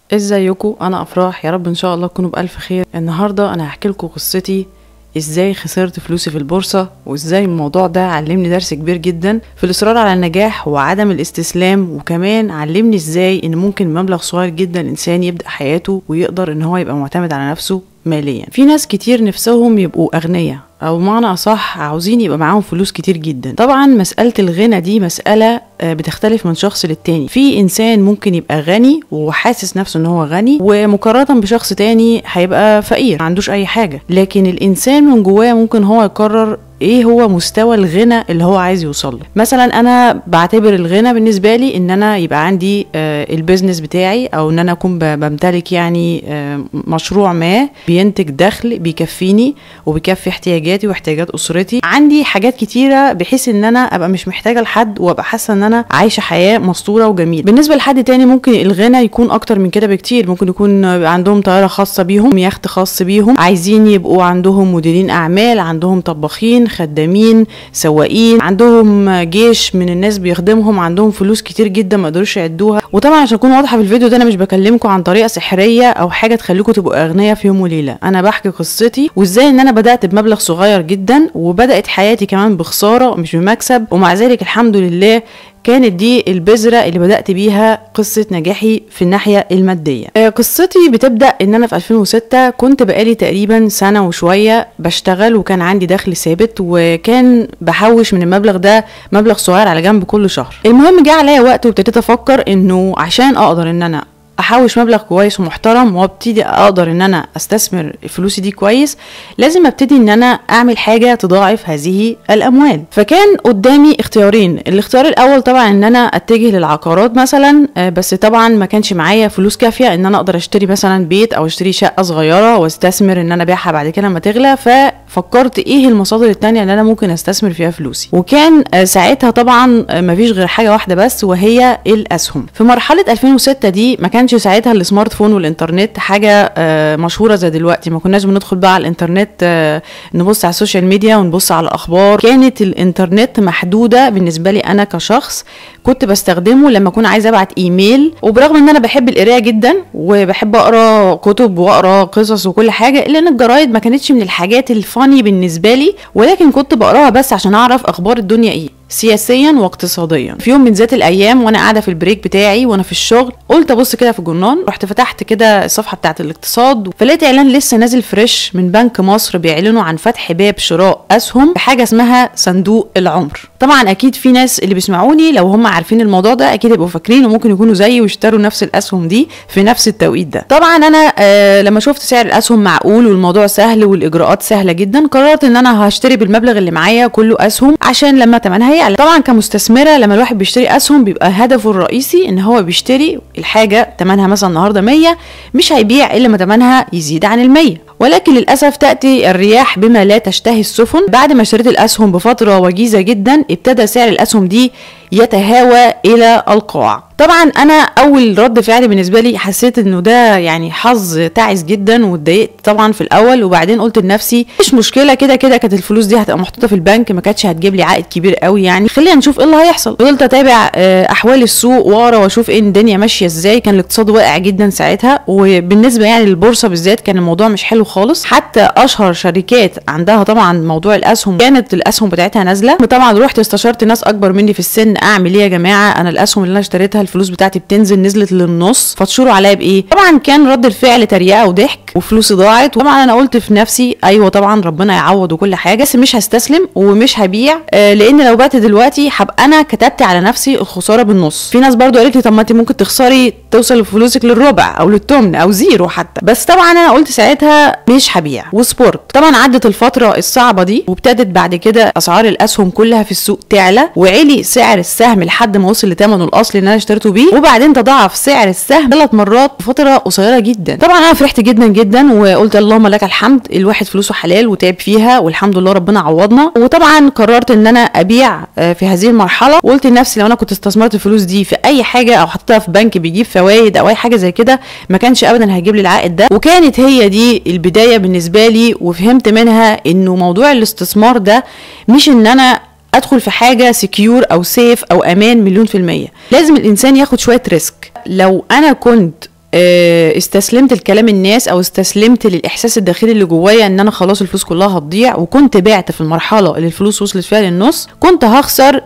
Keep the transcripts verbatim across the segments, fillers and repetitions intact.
ازيكم؟ انا افراح، يا رب ان شاء الله تكونوا بالف خير. النهارده انا هحكي لكم قصتي ازاي خسرت فلوسي في البورصه، وازاي الموضوع ده علمني درس كبير جدا في الاصرار على النجاح وعدم الاستسلام، وكمان علمني ازاي ان ممكن مبلغ صغير جدا الانسان يبدا حياته ويقدر ان هو يبقى معتمد على نفسه ماليا. في ناس كتير نفسهم يبقوا اغنياء، او معنى اصح عاوزين يبقى معاهم فلوس كتير جدا. طبعا مسألة الغنى دي مسألة بتختلف من شخص للتاني. في انسان ممكن يبقى غني وحاسس نفسه ان هو غني، ومقارنة بشخص تاني هيبقى فقير ما عندوش اي حاجة، لكن الانسان من جواه ممكن هو يقرر ايه هو مستوى الغنى اللي هو عايز يوصل له. مثلا انا بعتبر الغنى بالنسبه لي ان انا يبقى عندي آه البيزنس بتاعي، او ان انا اكون بمتلك يعني آه مشروع ما بينتج دخل بيكفيني وبيكفي احتياجاتي واحتياجات اسرتي. عندي حاجات كتيره بحيث ان انا ابقى مش محتاجه لحد، وابقى حاسه ان انا عايشه حياه مستوره وجميله. بالنسبه لحد تاني ممكن الغنى يكون اكتر من كده بكتير، ممكن يكون عندهم طياره خاصه بيهم، يخت خاص بيهم، عايزين يبقوا عندهم مديرين اعمال، عندهم طباخين، خدامين، سواقين، عندهم جيش من الناس بيخدمهم، عندهم فلوس كتير جدا ما يقدروش يعدوها. وطبعا عشان اكون واضحه في الفيديو ده، انا مش بكلمكم عن طريقه سحريه او حاجه تخليكم تبقوا اغنياء في يوم وليله. انا بحكي قصتي وازاي ان انا بدات بمبلغ صغير جدا، وبدات حياتي كمان بخساره مش بمكسب، ومع ذلك الحمد لله كانت دي البذرة اللي بدأت بيها قصة نجاحي في الناحية المادية. قصتي بتبدأ ان انا في ألفين وستة كنت بقالي تقريبا سنة وشوية بشتغل، وكان عندي دخل ثابت، وكان بحوش من المبلغ ده مبلغ صغير على جنب كل شهر. المهم جه عليا وقت وابتديت افكر انه عشان اقدر ان انا احوش مبلغ كويس ومحترم، وابتدي اقدر ان انا استثمر فلوسي دي كويس، لازم ابتدي ان انا اعمل حاجه تضاعف هذه الاموال. فكان قدامي اختيارين. الاختيار الاول طبعا ان انا اتجه للعقارات مثلا، بس طبعا ما كانش معايا فلوس كافيه ان انا اقدر اشتري مثلا بيت او اشتري شقه صغيره واستثمر ان انا ابيعها بعد كده لما تغلى. ففكرت ايه المصادر التانية اللي انا ممكن استثمر فيها فلوسي، وكان ساعتها طبعا ما فيش غير حاجه واحده بس، وهي الاسهم. في مرحله ألفين وستة دي ما كانش ساعتها السمارت فون والانترنت حاجه آه مشهوره زي دلوقتي. ما كناش بندخل بقى على الانترنت آه نبص على السوشيال ميديا ونبص على الاخبار. كانت الانترنت محدوده بالنسبه لي انا كشخص، كنت بستخدمه لما اكون عايزه ابعت ايميل. وبرغم ان انا بحب القرايه جدا وبحب اقرا كتب واقرا قصص وكل حاجه، الا ان الجرايد ما كانتش من الحاجات الفاني بالنسبه لي، ولكن كنت بقراها بس عشان اعرف اخبار الدنيا ايه سياسيا واقتصاديا. في يوم من ذات الايام وانا قاعده في البريك بتاعي وانا في الشغل، قلت ابص كده في الجورنال، رحت فتحت كده الصفحه بتاعه الاقتصاد، فلقيت اعلان لسه نازل فريش من بنك مصر بيعلنوا عن فتح باب شراء اسهم بحاجه اسمها صندوق العمر. طبعا اكيد في ناس اللي بيسمعوني لو هم عارفين الموضوع ده اكيد يبقوا فاكرين وممكن يكونوا زيي ويشتروا نفس الاسهم دي في نفس التوقيت ده. طبعا انا آه لما شفت سعر الاسهم معقول والموضوع سهل والاجراءات سهله جدا، قررت ان انا هشتري بالمبلغ اللي معايا كله اسهم عشان لما تمنها يعلى. طبعا كمستثمره لما الواحد بيشتري اسهم بيبقى هدفه الرئيسي ان هو بيشتري الحاجه تمنها مثلا النهارده مية، مش هيبيع الا ما تمنها يزيد عن المية. ولكن للأسف تأتي الرياح بما لا تشتهي السفن. بعد ما اشتريت الأسهم بفترة وجيزة جدا، ابتدى سعر الأسهم دي يتهاوى إلى القاع. طبعا أنا أول رد فعل بالنسبة لي حسيت إنه ده يعني حظ تعس جدا، واتضايقت طبعا في الأول، وبعدين قلت لنفسي مش مشكلة، كده كده كانت الفلوس دي هتبقى محطوطة في البنك، ما كانتش هتجيب لي عائد كبير قوي يعني، خلينا نشوف إيه اللي هيحصل. فضلت أتابع أحوال السوق وأقرا وأشوف إيه الدنيا ماشية إزاي. كان الاقتصاد واقع جدا ساعتها، وبالنسبة يعني للبورصة بالذات كان الموضوع مش حلو خالص. حتى اشهر شركات عندها طبعا موضوع الاسهم كانت الاسهم بتاعتها نازله. طبعا رحت استشرت ناس اكبر مني في السن، اعمل ايه يا جماعه، انا الاسهم اللي انا اشتريتها الفلوس بتاعتي بتنزل، نزلت للنص، فتشوروا عليا بايه؟ طبعا كان رد الفعل تريقه وضحك وفلوسي ضاعت. وطبعا انا قلت في نفسي ايوه طبعا ربنا يعوض وكل حاجه، بس مش هستسلم ومش هبيع، آه لان لو بعت دلوقتي هبقى انا كتبت على نفسي الخساره بالنص. في ناس برضو قالت لي طب ما انت ممكن تخسري توصل فلوسك للربع او للثمن او زيرو حتى، بس طبعا انا قلت ساعتها مش هبيع وسبورت. طبعا عدت الفتره الصعبه دي، وابتدت بعد كده اسعار الاسهم كلها في السوق تعلى، وعلي سعر السهم لحد ما وصل لثمنه الاصلي اللي انا اشتريته بيه، وبعدين تضاعف سعر السهم ثلاث مرات في فتره قصيره جدا. طبعا انا فرحت جدا جدا وقلت اللهم لك الحمد، الواحد فلوسه حلال وتعب فيها والحمد لله ربنا عوضنا. وطبعا قررت ان انا ابيع في هذه المرحله، وقلت لنفسي لو انا كنت استثمرت الفلوس دي في اي حاجه او حطيتها في بنك بيجيب فوائد او اي حاجه زي كده، ما كانش ابدا هيجيب لي العائد ده. وكانت هي دي البدايه بالنسبه لي، وفهمت منها انه موضوع الاستثمار ده مش ان انا ادخل في حاجه سكيور او سيف او امان مليون في الميه، لازم الانسان ياخد شويه ريسك. لو انا كنت استسلمت لكلام الناس او استسلمت للاحساس الداخلي اللي جوايا ان انا خلاص الفلوس كلها هتضيع، وكنت بعت في المرحله اللي الفلوس وصلت فيها للنص، كنت هخسر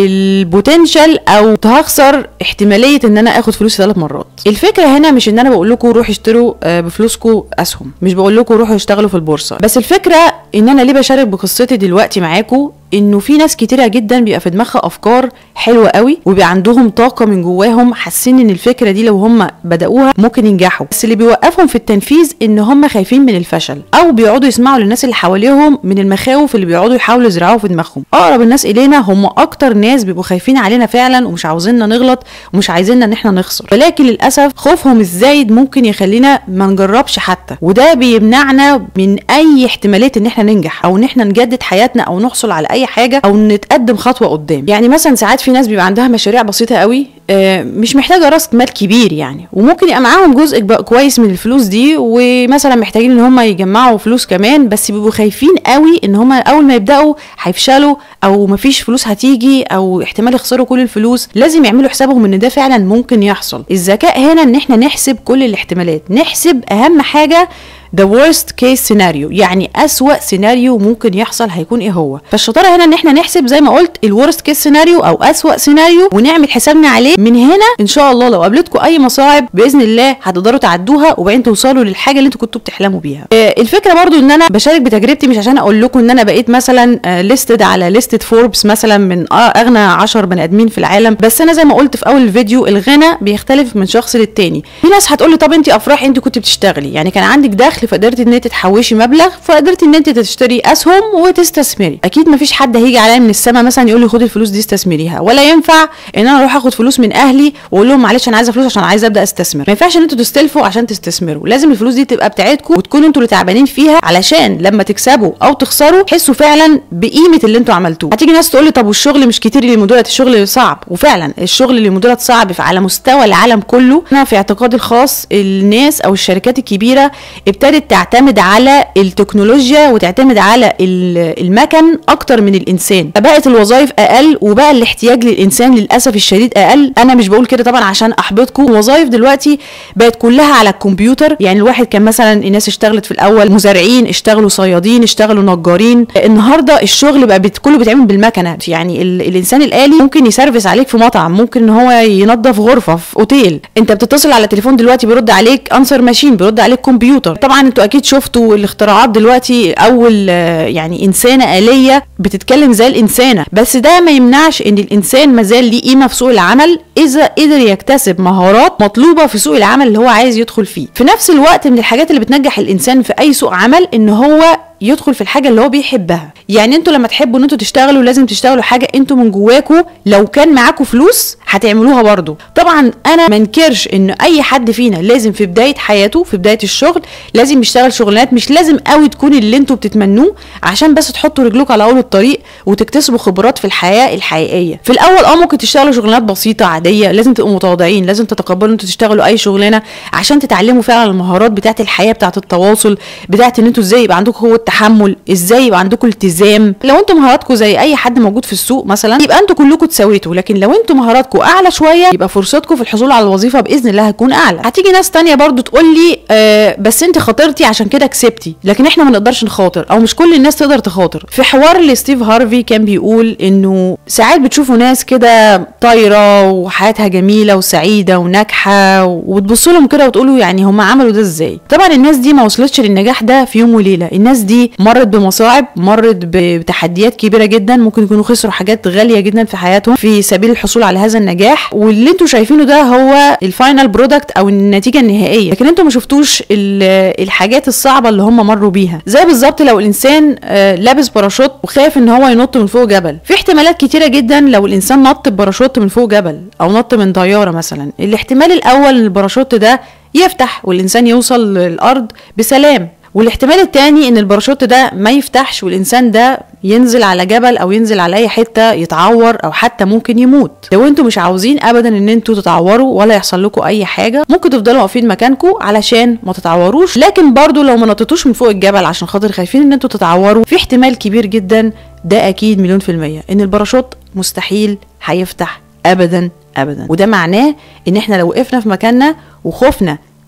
البوتنشال او هخسر احتماليه ان انا اخد فلوسي ثلاث مرات. الفكره هنا مش ان انا بقول لكم روحوا اشتروا بفلوسكم اسهم، مش بقول لكم روحوا اشتغلوا في البورصه، بس الفكره ان انا ليه بشارك بقصتي دلوقتي معاكم، انه في ناس كتيره جدا بيبقى في دماغها افكار حلوه قوي وبيبقى عندهم طاقه من جواهم، حاسين ان الفكره دي لو هم بداوها ممكن ينجحوا، بس اللي بيوقفهم في التنفيذ ان هم خايفين من الفشل، او بيقعدوا يسمعوا للناس اللي حواليهم من المخاوف اللي بيقعدوا يحاولوا يزرعوها في دماغهم. اقرب الناس الينا هم اكتر ناس بيبقوا خايفين علينا فعلا ومش عاوزيننا نغلط ومش عايزيننا ان احنا نخسر، ولكن للاسف خوفهم الزايد ممكن يخلينا ما نجربش حتى، وده بيمنعنا من اي احتماليه ان احنا ننجح او ان احنا نجدد حياتنا او نحصل على اي حاجه او نتقدم خطوه قدام. يعني مثلا ساعات في ناس بيبقى عندها مشاريع بسيطه قوي مش محتاجه راس مال كبير يعني، وممكن يبقى معاهم جزء كويس من الفلوس دي، ومثلا محتاجين ان هم يجمعوا فلوس كمان، بس بيبقوا خايفين قوي ان هم اول ما يبداوا هيفشلوا او مفيش فلوس هتيجي او احتمال يخسروا كل الفلوس. لازم يعملوا حسابهم ان ده فعلا ممكن يحصل. الذكاء هنا ان احنا نحسب كل الاحتمالات، نحسب اهم حاجه the worst case scenario، يعني أسوأ سيناريو ممكن يحصل هيكون ايه هو. فالشطاره هنا ان احنا نحسب زي ما قلت الورست كيس سيناريو او أسوأ سيناريو ونعمل حسابنا عليه. من هنا ان شاء الله لو قابلتكم اي مصاعب باذن الله هتقدروا تعدوها وبعدين توصلوا للحاجه اللي انتوا كنتوا بتحلموا بيها. آه الفكره برضو ان انا بشارك بتجربتي مش عشان اقول لكم ان انا بقيت مثلا آه ليستد على ليستد فوربس مثلا من آه اغنى عشر بني ادمين في العالم، بس انا زي ما قلت في اول الفيديو الغنى بيختلف من شخص للتاني. في ناس هتقول لي طب انت افراح انت كنت بتشتغلي، يعني كان عندك دخل فقدرتي ان انت تحوشي مبلغ فقدرتي ان انت تشتري اسهم وتستثمري. اكيد ما فيش حد هيجي عليا من السماء مثلا يقول لي خدي الفلوس دي استثمريها، ولا ينفع ان انا اروح اخد فلوس من اهلي واقول لهم معلش انا عايزه فلوس عشان عايزه ابدا استثمر. ما ينفعش ان انتوا تستلفوا عشان تستثمروا، لازم الفلوس دي تبقى بتاعتكم وتكونوا انتوا اللي تعبانين فيها، علشان لما تكسبوا او تخسروا تحسوا فعلا بقيمه اللي انتوا عملتوه. هتيجي ناس تقول لي طب والشغل مش كتير اللي مديرة الشغل صعب، وفعلا الشغل اللي مديرة صعب على مستوى العالم كله. انا في اعتقادي الخاص الناس او الشركات الكبيره ابتدت تعتمد على التكنولوجيا وتعتمد على المكن اكتر من الانسان، فبقت الوظائف اقل وبقى الاحتياج للانسان للاسف الشديد اقل. انا مش بقول كده طبعا عشان احبطكم، الوظائف دلوقتي بقت كلها على الكمبيوتر. يعني الواحد كان مثلا الناس اشتغلت في الاول مزارعين، اشتغلوا صيادين، اشتغلوا نجارين، النهارده الشغل بقى كله بيتعمل بالمكنه. يعني الانسان الالي ممكن يسرفس عليك في مطعم، ممكن ان هو ينظف غرفه في اوتيل، انت بتتصل على التليفون دلوقتي بيرد عليك انسر ماشين، بيرد عليك كمبيوتر. طبعا انتوا اكيد شفتوا الاختراعات دلوقتي، اول يعني انسانه آلية بتتكلم زي الانسانه، بس ده ما يمنعش ان الانسان مازال ليه قيمه في سوق العمل اذا قدر يكتسب مهارات مطلوبه في سوق العمل اللي هو عايز يدخل فيه. في نفس الوقت من الحاجات اللي بتنجح الانسان في اي سوق عمل ان هو يدخل في الحاجه اللي هو بيحبها. يعني انتوا لما تحبوا ان انتوا تشتغلوا لازم تشتغلوا حاجه انتوا من جواكوا، لو كان معاكوا فلوس هتعملوها برضو. طبعا انا ما انكرش ان اي حد فينا لازم في بدايه حياته في بدايه الشغل لازم يشتغل شغلانات مش لازم قوي تكون اللي انتوا بتتمنوه عشان بس تحطوا رجلكم على اول الطريق وتكتسبوا خبرات في الحياه الحقيقيه. في الاول اه ممكن تشتغلوا شغلانات بسيطه عاديه، لازم تبقوا متواضعين، لازم تتقبلوا ان انتوا تشتغلوا اي شغلانه عشان تتعلموا فعلا المهارات بتاعه الحياه، بتاعه التواصل، بتاعه ان انتوا ازاي يبقى عندكم قوه تحمل، ازاي يبقى عندكم التزام. لو انتوا مهاراتكم زي اي حد موجود في السوق مثلا يبقى انتوا كلكم تساويتوا، لكن لو انتوا مهاراتكم اعلى شويه يبقى فرصتكم في الحصول على الوظيفه باذن الله هتكون اعلى. هتيجي ناس تانية برضو تقول لي آه بس انت خاطرتي عشان كده كسبتي، لكن احنا ما نقدرش نخاطر او مش كل الناس تقدر تخاطر. في حوار لستيف هارفي كان بيقول انه ساعات بتشوفوا ناس كده طايره وحياتها جميله وسعيده وناجحه وتبصوا لهم كده وتقولوا يعني هم عملوا ده ازاي. طبعا الناس دي ما وصلتش للنجاح ده في يوم وليله، الناس دي مرت بمصاعب، مرت بتحديات كبيره جدا، ممكن يكونوا خسروا حاجات غاليه جدا في حياتهم في سبيل الحصول على هذا النجاح، واللي انتوا شايفينه ده هو الفاينل برودكت او النتيجه النهائيه، لكن انتوا ما شفتوش الحاجات الصعبه اللي هم مروا بيها. زي بالظبط لو الانسان لابس باراشوت وخايف ان هو ينط من فوق جبل، في احتمالات كتيره جدا لو الانسان نط بباراشوت من فوق جبل او نط من طياره مثلا، الاحتمال الاول ان الباراشوت ده يفتح والانسان يوصل للارض بسلام، والاحتمال التاني ان الباراشوت ده ما يفتحش والانسان ده ينزل على جبل او ينزل على اي حته يتعور او حتى ممكن يموت. لو انتوا مش عاوزين ابدا ان انتوا تتعوروا ولا يحصل لكم اي حاجه ممكن تفضلوا واقفين مكانكم علشان ما تتعوروش، لكن برضو لو ما نطيتوش من فوق الجبل عشان خاطر خايفين ان انتوا تتعوروا في احتمال كبير جدا، ده اكيد مليون في الميه، ان الباراشوت مستحيل هيفتح ابدا ابدا. وده معناه ان احنا لو وقفنا في مكاننا وخوفنا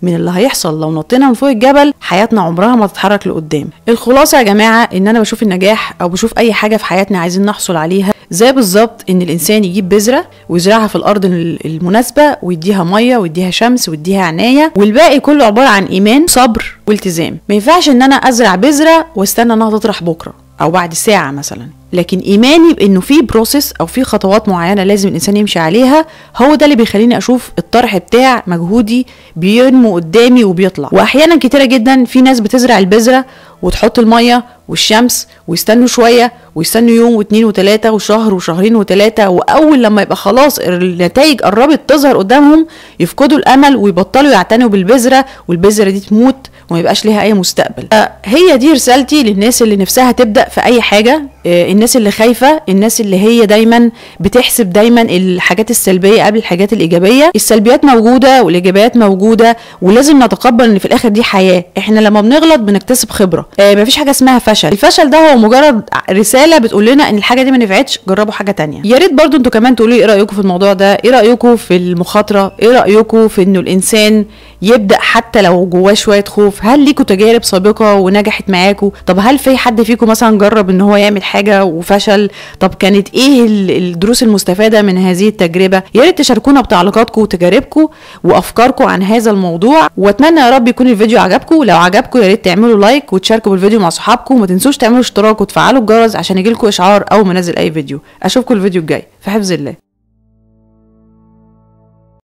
من اللي هيحصل لو نطينا من فوق الجبل، حياتنا عمرها ما تتحرك لقدام. الخلاصه يا جماعه ان انا بشوف النجاح او بشوف اي حاجه في حياتنا عايزين نحصل عليها زي بالظبط ان الانسان يجيب بذره ويزرعها في الارض المناسبه ويديها ميه ويديها شمس ويديها عنايه، والباقي كله عباره عن ايمان، صبر والتزام. ما ينفعش ان انا ازرع بذره واستنى انها تطرح بكره او بعد ساعه مثلا، لكن ايماني بانه في بروسيس او في خطوات معينه لازم الانسان يمشي عليها، هو ده اللي بيخليني اشوف الطرح بتاع مجهودي بينمو قدامي وبيطلع. واحيانا كتيره جدا في ناس بتزرع البذره وتحط الميه والشمس ويستنوا شويه ويستنوا يوم واثنين وثلاثه وشهر وشهرين وثلاثه، واول لما يبقى خلاص النتائج قربت تظهر قدامهم يفقدوا الامل ويبطلوا يعتنوا بالبذره، والبذره دي تموت وما يبقاش ليها اي مستقبل. هي دي رسالتي للناس اللي نفسها تبدا في اي حاجه، الناس اللي خايفه، الناس اللي هي دايما بتحسب دايما الحاجات السلبيه قبل الحاجات الايجابيه. السلبيات موجوده والايجابيات موجوده، ولازم نتقبل ان في الاخر دي حياه. احنا لما بنغلط بنكتسب خبره، مفيش حاجه اسمها فشل. الفشل ده هو مجرد رساله بتقول لنا ان الحاجه دي ما نفعتش، جربوا حاجه تانية. يا ريت برضو انتوا كمان تقولوا لي ايه رايكم في الموضوع ده، ايه رايكم في المخاطره، ايه رايكم في انه الانسان يبدا حتى لو جواه شويه خوف. هل ليكوا تجارب سابقه ونجحت معاكم؟ طب هل في حد فيكم مثلا جرب ان هو يعمل حاجه وفشل؟ طب كانت ايه الدروس المستفاده من هذه التجربه؟ يا ريت تشاركونا بتعليقاتكم وتجاربكم وافكاركم عن هذا الموضوع، واتمنى يا رب يكون الفيديو عجبكم. لو عجبكم يا ريت تعملوا لايك وتشاركوا بالفيديو مع صحابكم، وما تنسوش تعملوا اشتراك وتفعلوا الجرس عشان يجيلكم اشعار اول ما انزل اي فيديو. اشوفكم الفيديو الجاي في حفظ الله.